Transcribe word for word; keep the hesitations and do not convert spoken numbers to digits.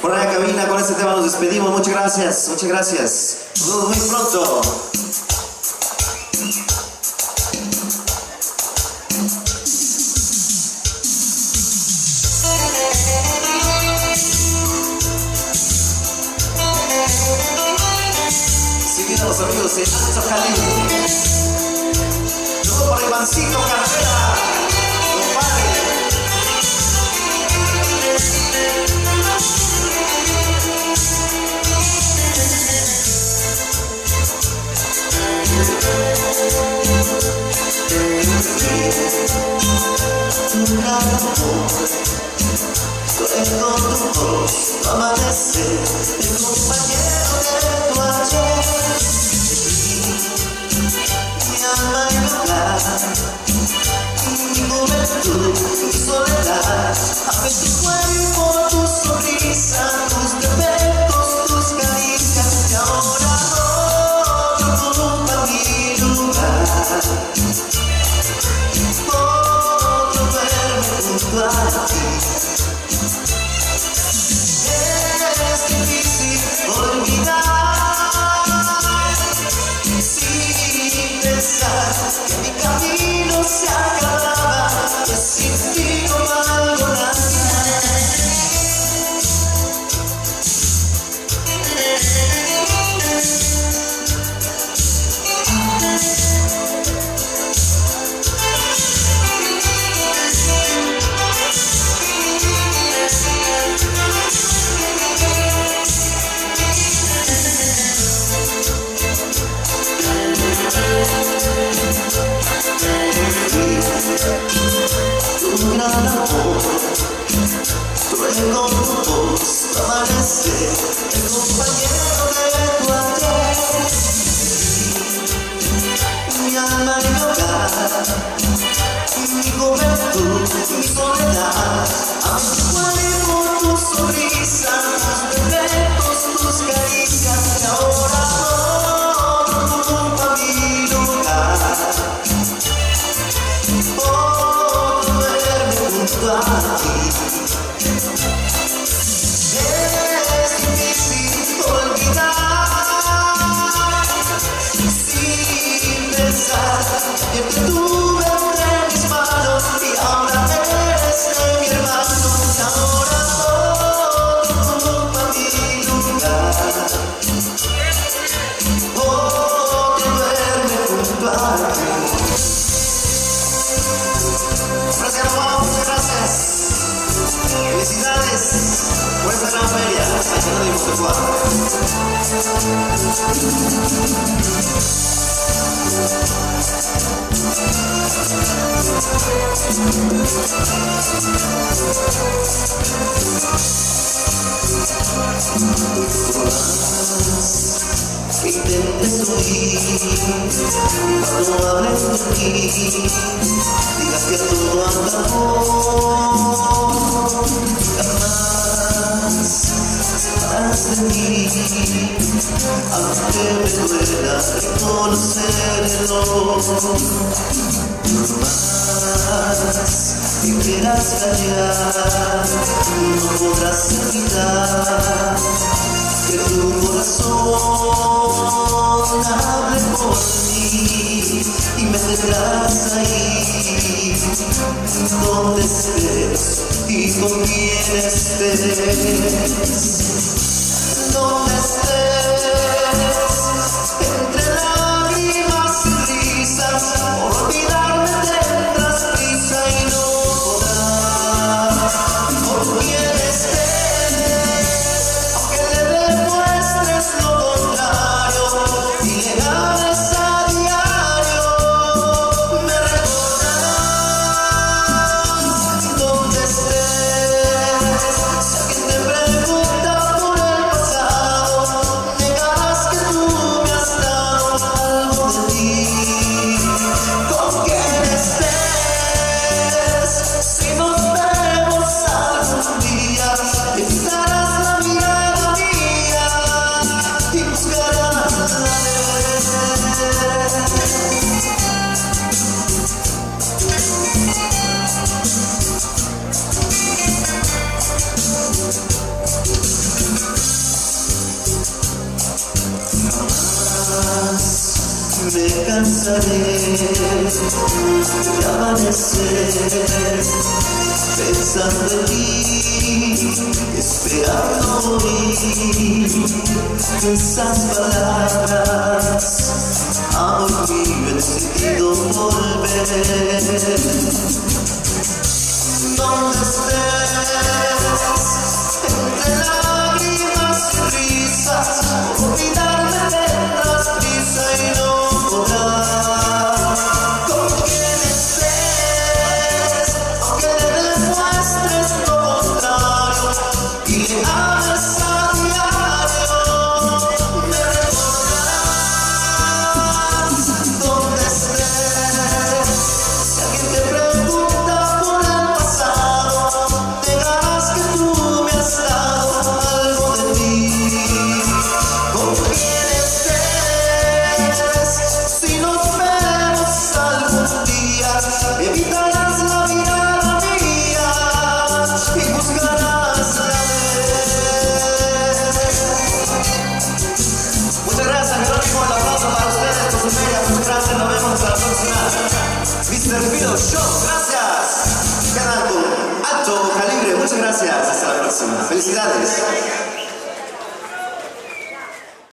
por ahí a cabina. Con este tema nos despedimos. Muchas gracias, muchas gracias. Nos vemos muy pronto. Siguiendo a los amigos de Alto Calibre. Luego por Ivancito Carrera, compadre. Tu gran amor, luego tu voz, tu amanecer, el compañero de tu ayer, mi alma y lugar, mi juventud, mi soledad, amé tu cuerpo, tu sonrisa, tus defectos, tus caricias, y ahora todo ocupa mi lugar. Todo duerme junto a ti. Es difícil olvidar, sin pensar que mi camino se acababa, que sin ti no valgo nada. Tu gran amor, luego tu voz, tu amanecer, el compañero de tu ayer, mi alma y mi hogar, mi juventud, mi soledad, a tu cuerpo, tu sonrisa, tus defectos, tus caricias, y ahora todo ocupa mi lugar. Junto a ti. Es difícil olvidar, sin pensar que te tuve entre mis manos y ahora eres de mi hermano, y ahora todo ocupa mi lugar. Oh, que duerme junto a ti. Gracias, Juan, muchas gracias. Felicidades por esta gran feria. Aquí nos dimos el cuadro. Que intentes huir cuando hables de ti, digas que todo acabó, jamás hablarás de mí, aunque me duela reconocerlo, más que quieras callar, no podrás olvidar que tu corazón hable por mí y me tendrás ahí donde estés y con quien estés, donde estés, entre lágrimas y risas, por olvidarme tendrás prisa y no podrás, por quien estés. me cansaré de amanecer pensando en ti, esperando morir. Esas palabras, amor mío, he decidido volver. Donde estés, entre lágrimas y risas, olvidarme tendrás prisa y no podrás. Con quien estés, aunque le demuestres lo contrario y le hables a diario, me recordarás. Donde estés, si alguien te pregunta por el pasado, negarás que tú me has dado algo de ti. Con quien estés, si nos vemos algún día, evitarás la mirada mía y buscarás la de él. Muchas gracias, Jerónimo. El aplauso para ustedes por sus bellas. Muchas gracias, nos vemos hasta la próxima. mister Fido Show, gracias. Quedan con alto calibre. Muchas gracias, hasta la próxima. Felicidades.